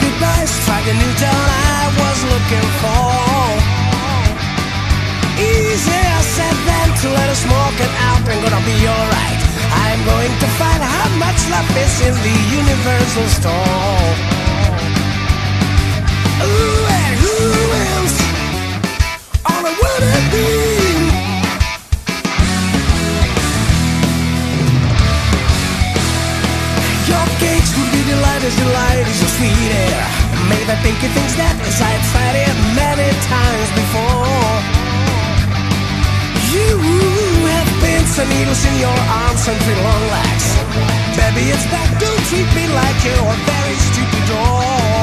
goodbye, strike a new dawn I was looking for. Easier said than to let us smoke it out and gonna be alright. I'm going to find how much love is in the universal store. Ooh, and who wins? All I wanna be. Your cakes would be delight as your sweet air. Made I think of things that as I had tried it many times before. You have pins and needles in your arms and three long legs. Baby, it's back, don't treat me like you're a very stupid dog.